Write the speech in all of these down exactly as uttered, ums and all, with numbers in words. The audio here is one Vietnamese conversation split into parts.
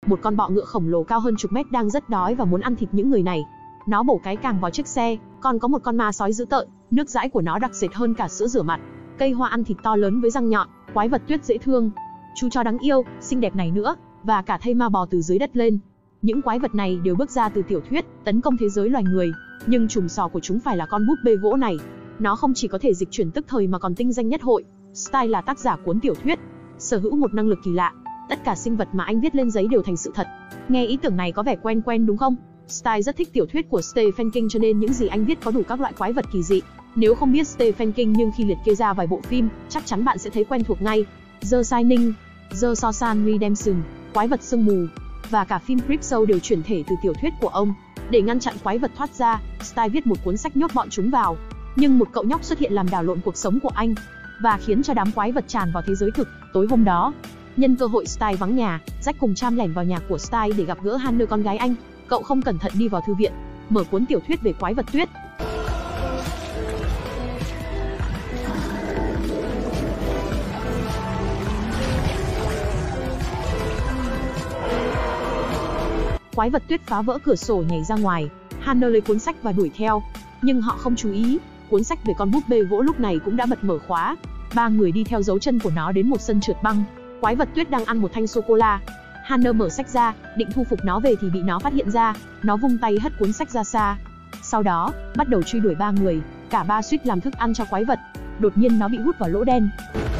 Một con bọ ngựa khổng lồ cao hơn chục mét đang rất đói và muốn ăn thịt những người này. Nó bổ cái càng vào chiếc xe, còn có một con ma sói dữ tợn, nước dãi của nó đặc sệt hơn cả sữa rửa mặt. Cây hoa ăn thịt to lớn với răng nhọn, quái vật tuyết dễ thương, chú chó đáng yêu, xinh đẹp này nữa, và cả thây ma bò từ dưới đất lên. Những quái vật này đều bước ra từ tiểu thuyết Tấn công thế giới loài người, nhưng trùm sò của chúng phải là con búp bê gỗ này. Nó không chỉ có thể dịch chuyển tức thời mà còn tinh danh nhất hội. Style là tác giả cuốn tiểu thuyết, sở hữu một năng lực kỳ lạ. Tất cả sinh vật mà anh viết lên giấy đều thành sự thật. Nghe ý tưởng này có vẻ quen quen đúng không? Style rất thích tiểu thuyết của Stephen King cho nên những gì anh viết có đủ các loại quái vật kỳ dị. Nếu không biết Stephen King nhưng khi liệt kê ra vài bộ phim, chắc chắn bạn sẽ thấy quen thuộc ngay. The Shining, The Shawshank Redemption, Quái vật sương mù, và cả phim Creepshow đều chuyển thể từ tiểu thuyết của ông. Để ngăn chặn quái vật thoát ra, Style viết một cuốn sách nhốt bọn chúng vào. Nhưng một cậu nhóc xuất hiện làm đảo lộn cuộc sống của anh, và khiến cho đám quái vật tràn vào thế giới thực. Tối hôm đó, nhân cơ hội Style vắng nhà, Jack cùng Cham lẻn vào nhà của Style để gặp gỡ Hannah con gái anh. Cậu không cẩn thận đi vào thư viện, mở cuốn tiểu thuyết về quái vật tuyết. Quái vật tuyết phá vỡ cửa sổ nhảy ra ngoài, Hannah lấy cuốn sách và đuổi theo. Nhưng họ không chú ý, cuốn sách về con búp bê gỗ lúc này cũng đã bật mở khóa. Ba người đi theo dấu chân của nó đến một sân trượt băng. Quái vật tuyết đang ăn một thanh sô-cô-la. Hannah mở sách ra, định thu phục nó về thì bị nó phát hiện ra. Nó vung tay hất cuốn sách ra xa. Sau đó, bắt đầu truy đuổi ba người. Cả ba suýt làm thức ăn cho quái vật. Đột nhiên nó bị hút vào lỗ đen.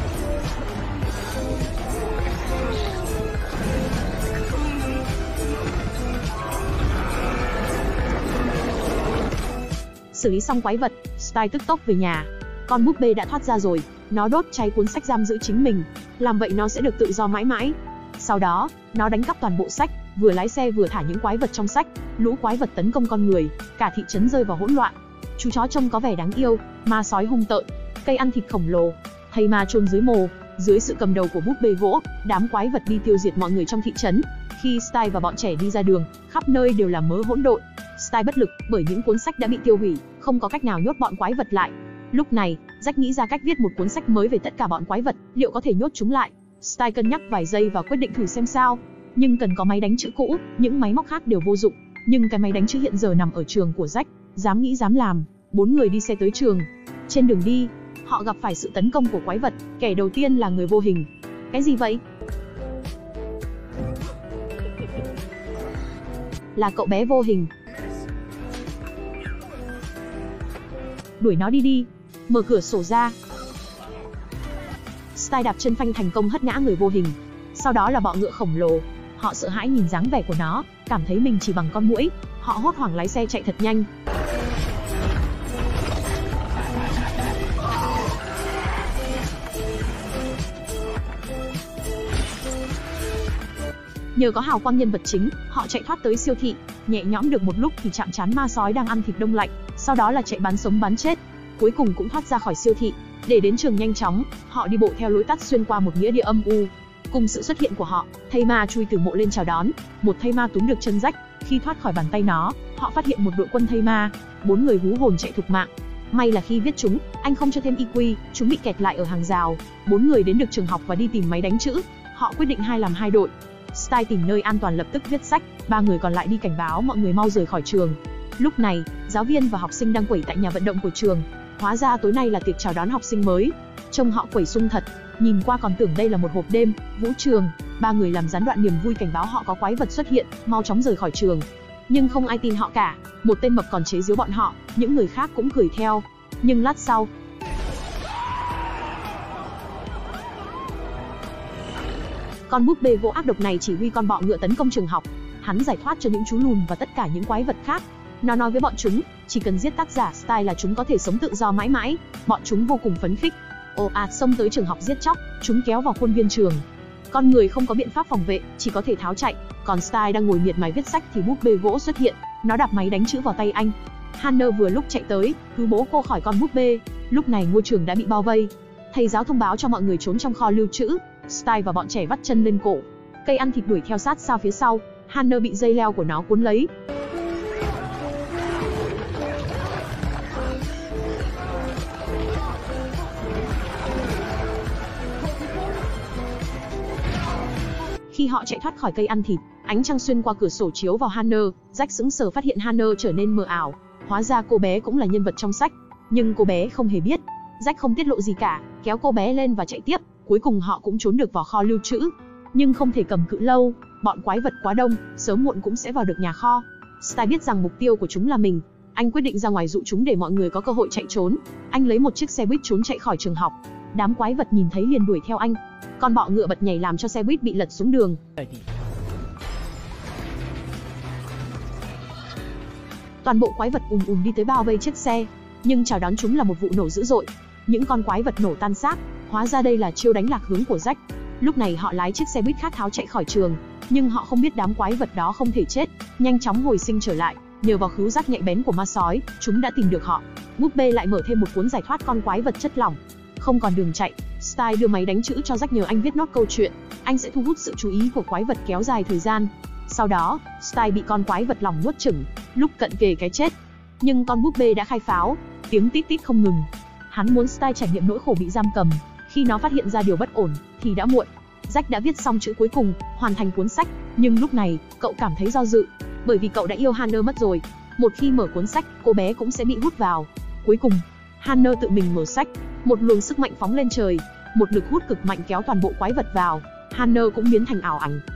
Xử lý xong quái vật, Style tức tốc về nhà. Con búp bê đã thoát ra rồi, nó đốt cháy cuốn sách giam giữ chính mình. Làm vậy nó sẽ được tự do mãi mãi. Sau đó, nó đánh cắp toàn bộ sách, vừa lái xe vừa thả những quái vật trong sách. Lũ quái vật tấn công con người, cả thị trấn rơi vào hỗn loạn. Chú chó trông có vẻ đáng yêu, ma sói hung tợn, cây ăn thịt khổng lồ, thây ma chôn dưới mồ. Dưới sự cầm đầu của búp bê gỗ, đám quái vật đi tiêu diệt mọi người trong thị trấn. Khi Style và bọn trẻ đi ra đường, khắp nơi đều là mớ hỗn độn. Style bất lực bởi những cuốn sách đã bị tiêu hủy, không có cách nào nhốt bọn quái vật lại. Lúc này, Jack nghĩ ra cách viết một cuốn sách mới về tất cả bọn quái vật, liệu có thể nhốt chúng lại. Style cân nhắc vài giây và quyết định thử xem sao. Nhưng cần có máy đánh chữ cũ, những máy móc khác đều vô dụng. Nhưng cái máy đánh chữ hiện giờ nằm ở trường của Jack. Dám nghĩ dám làm, bốn người đi xe tới trường. Trên đường đi, họ gặp phải sự tấn công của quái vật. Kẻ đầu tiên là người vô hình. Cái gì vậy? Là cậu bé vô hình. Đuổi nó đi đi. Mở cửa sổ ra. Style đạp chân phanh thành công hất ngã người vô hình. Sau đó là bọ ngựa khổng lồ. Họ sợ hãi nhìn dáng vẻ của nó, cảm thấy mình chỉ bằng con muỗi. Họ hốt hoảng lái xe chạy thật nhanh. Nhờ có hào quang nhân vật chính, họ chạy thoát tới siêu thị. Nhẹ nhõm được một lúc thì chạm trán ma sói đang ăn thịt đông lạnh. Sau đó là chạy bắn sống bắn chết. Cuối cùng cũng thoát ra khỏi siêu thị. Để đến trường nhanh chóng, họ đi bộ theo lối tắt xuyên qua một nghĩa địa âm u. Cùng sự xuất hiện của họ, thây ma chui từ mộ lên chào đón. Một thây ma túm được chân Jack. Khi thoát khỏi bàn tay nó, họ phát hiện một đội quân thây ma. Bốn người hú hồn chạy thục mạng. May là khi viết chúng, anh không cho thêm i quy, chúng bị kẹt lại ở hàng rào. Bốn người đến được trường học và đi tìm máy đánh chữ. Họ quyết định hai làm hai đội. Style tìm nơi an toàn lập tức viết sách. Ba người còn lại đi cảnh báo mọi người mau rời khỏi trường. Lúc này, giáo viên và học sinh đang quẩy tại nhà vận động của trường. Hóa ra tối nay là tiệc chào đón học sinh mới. Trông họ quẩy sung thật, nhìn qua còn tưởng đây là một hộp đêm vũ trường. Ba người làm gián đoạn niềm vui cảnh báo họ có quái vật xuất hiện, mau chóng rời khỏi trường. Nhưng không ai tin họ cả. Một tên mập còn chế giễu bọn họ, những người khác cũng cười theo. Nhưng lát sau, con búp bê gỗ ác độc này chỉ huy con bọ ngựa tấn công trường học. Hắn giải thoát cho những chú lùn và tất cả những quái vật khác. Nó nói với bọn chúng, chỉ cần giết tác giả Style là chúng có thể sống tự do mãi mãi. Bọn chúng vô cùng phấn khích, ồ ạt xông tới trường học giết chóc. Chúng kéo vào khuôn viên trường. Con người không có biện pháp phòng vệ, chỉ có thể tháo chạy. Còn Style đang ngồi miệt mài viết sách thì búp bê gỗ xuất hiện. Nó đạp máy đánh chữ vào tay anh. Hannah vừa lúc chạy tới, cứu bố cô khỏi con búp bê. Lúc này ngôi trường đã bị bao vây. Thầy giáo thông báo cho mọi người trốn trong kho lưu trữ. Style và bọn trẻ vắt chân lên cổ. Cây ăn thịt đuổi theo sát sao phía sau. Hannah bị dây leo của nó cuốn lấy. Khi họ chạy thoát khỏi cây ăn thịt, Ánh trăng xuyên qua cửa sổ chiếu vào Hannah, Jack sững sờ phát hiện Hannah trở nên mờ ảo. Hóa ra cô bé cũng là nhân vật trong sách, nhưng cô bé không hề biết. Jack không tiết lộ gì cả, kéo cô bé lên và chạy tiếp. Cuối cùng họ cũng trốn được vào kho lưu trữ, nhưng không thể cầm cự lâu. Bọn quái vật quá đông, sớm muộn cũng sẽ vào được nhà kho. Styles biết rằng mục tiêu của chúng là mình. Anh quyết định ra ngoài dụ chúng để mọi người có cơ hội chạy trốn. Anh lấy một chiếc xe buýt trốn chạy khỏi trường học. Đám quái vật nhìn thấy liền đuổi theo anh. Con bọ ngựa bật nhảy làm cho xe buýt bị lật xuống đường. Toàn bộ quái vật ùm ùm đi tới bao vây chiếc xe, nhưng chào đón chúng là một vụ nổ dữ dội. Những con quái vật nổ tan xác. Hóa ra đây là chiêu đánh lạc hướng của Jack. Lúc này họ lái chiếc xe buýt khác tháo chạy khỏi trường, nhưng họ không biết đám quái vật đó không thể chết, nhanh chóng hồi sinh trở lại. Nhờ vào khứu giác nhạy bén của ma sói, chúng đã tìm được họ. Búp bê lại mở thêm một cuốn giải thoát con quái vật chất lỏng. Không còn đường chạy, Styles đưa máy đánh chữ cho Jack nhờ anh viết nốt câu chuyện. Anh sẽ thu hút sự chú ý của quái vật kéo dài thời gian. Sau đó, Styles bị con quái vật lòng nuốt chửng, lúc cận kề cái chết. Nhưng con búp bê đã khai pháo, tiếng tít tít không ngừng. Hắn muốn Styles trải nghiệm nỗi khổ bị giam cầm. Khi nó phát hiện ra điều bất ổn, thì đã muộn. Jack đã viết xong chữ cuối cùng, hoàn thành cuốn sách. Nhưng lúc này, cậu cảm thấy do dự, bởi vì cậu đã yêu Hannah mất rồi. Một khi mở cuốn sách, cô bé cũng sẽ bị hút vào. Cuối cùng, Hannah tự mình mở sách. Một luồng sức mạnh phóng lên trời, một lực hút cực mạnh kéo toàn bộ quái vật vào. Hannah cũng biến thành ảo ảnh.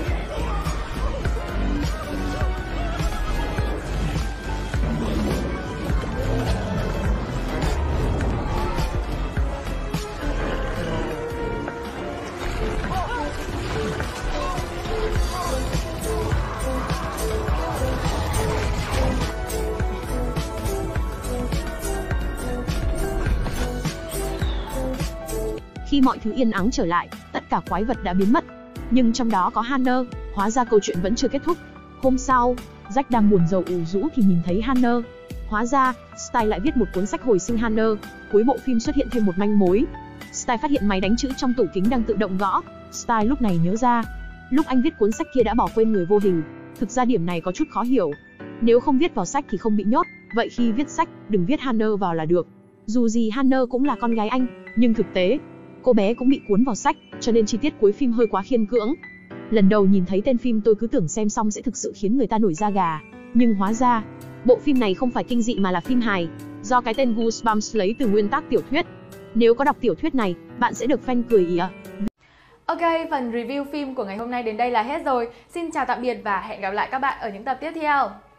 Khi mọi thứ yên ắng trở lại, tất cả quái vật đã biến mất. Nhưng trong đó có Hannah, hóa ra câu chuyện vẫn chưa kết thúc. Hôm sau, Jack đang buồn rầu ủ rũ thì nhìn thấy Hannah. Hóa ra, Styles lại viết một cuốn sách hồi sinh Hannah. Cuối bộ phim xuất hiện thêm một manh mối. Styles phát hiện máy đánh chữ trong tủ kính đang tự động gõ. Styles lúc này nhớ ra, lúc anh viết cuốn sách kia đã bỏ quên người vô hình. Thực ra điểm này có chút khó hiểu. Nếu không viết vào sách thì không bị nhốt, vậy khi viết sách, đừng viết Hannah vào là được. Dù gì Hannah cũng là con gái anh, nhưng thực tế, cô bé cũng bị cuốn vào sách, cho nên chi tiết cuối phim hơi quá khiên cưỡng. Lần đầu nhìn thấy tên phim tôi cứ tưởng xem xong sẽ thực sự khiến người ta nổi da gà. Nhưng hóa ra, bộ phim này không phải kinh dị mà là phim hài, do cái tên Goosebumps lấy từ nguyên tác tiểu thuyết. Nếu có đọc tiểu thuyết này, bạn sẽ được fan cười ỉa. Ok, phần review phim của ngày hôm nay đến đây là hết rồi. Xin chào tạm biệt và hẹn gặp lại các bạn ở những tập tiếp theo.